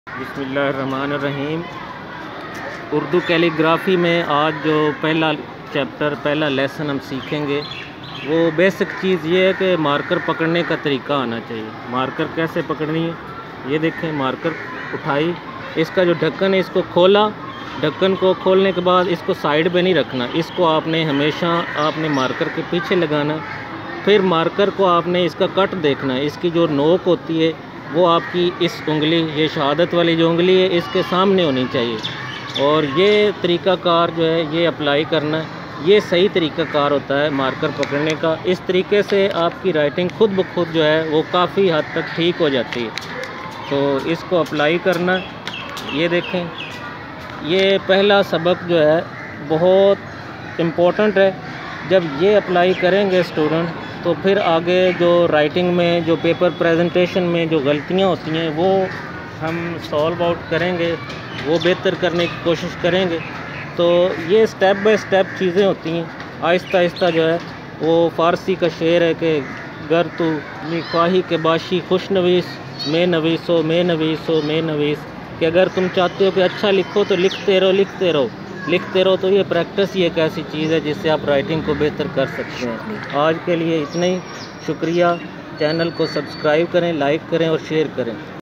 बिस्मिल्लाहिर्रहमानिर्रहीम। उर्दू कैलीग्राफ़ी में आज जो पहला चैप्टर पहला लेसन हम सीखेंगे वो बेसिक चीज़ ये है कि मार्कर पकड़ने का तरीका आना चाहिए। मार्कर कैसे पकड़नी है, ये देखें। मार्कर उठाई, इसका जो ढक्कन है इसको खोला। ढक्कन को खोलने के बाद इसको साइड पे नहीं रखना, इसको आपने हमेशा मार्कर के पीछे लगाना। फिर मार्कर को आपने इसका कट देखना है, इसकी जो नोक होती है वो आपकी इस उंगली, ये शहादत वाली जो उंगली है इसके सामने होनी चाहिए। और ये तरीक़ाकार जो है ये अप्लाई करना है, ये सही तरीक़ाकार होता है मार्कर पकड़ने का। इस तरीके से आपकी राइटिंग खुद ब खुद जो है वो काफ़ी हद तक ठीक हो जाती है। तो इसको अप्लाई करना, ये देखें। ये पहला सबक जो है बहुत इम्पोर्टेंट है। जब ये अप्लाई करेंगे स्टूडेंट तो फिर आगे जो राइटिंग में, जो पेपर प्रेजेंटेशन में जो गलतियाँ होती हैं वो हम सॉल्व आउट करेंगे, वो बेहतर करने की कोशिश करेंगे। तो ये स्टेप बाय स्टेप चीज़ें होती हैं, आहिस्ता आहिस्ता जो है। वो फ़ारसी का शेर है कि गर तू मिख्वाही के बाशी खुश नवीस में नवीसो में नवीसो में नवीस, कि अगर तुम चाहते हो कि अच्छा लिखो तो लिखते रहो लिखते रहो लिखते रहो। तो ये प्रैक्टिस ही एक ऐसी चीज़ है जिससे आप राइटिंग को बेहतर कर सकते हैं। आज के लिए इतना ही, शुक्रिया। चैनल को सब्सक्राइब करें, लाइक करें और शेयर करें।